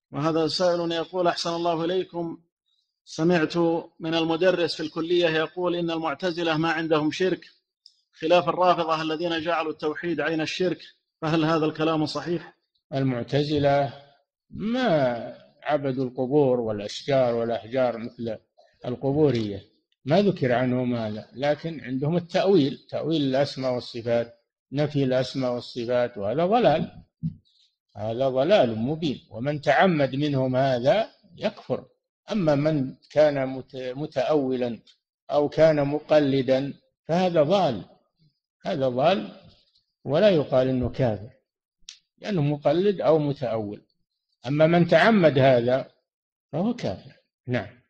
وهذا سائل يقول: أحسن الله إليكم، سمعت من المدرس في الكلية يقول إن المعتزلة ما عندهم شرك، خلاف الرافضة الذين جعلوا التوحيد عين الشرك، فهل هذا الكلام صحيح؟ المعتزلة ما عبدوا القبور والأشجار والأحجار مثل القبورية، ما ذكر عنهم هذا، لكن عندهم التأويل، تأويل الأسماء والصفات، نفي الأسماء والصفات، وهذا ضلال، هذا ضلال مبين، ومن تعمد منهم هذا يكفر. أما من كان متأولا أو كان مقلدا فهذا ضال، هذا ضال، ولا يقال إنه كافر لأنه مقلد أو متأول. أما من تعمد هذا فهو كافر. نعم.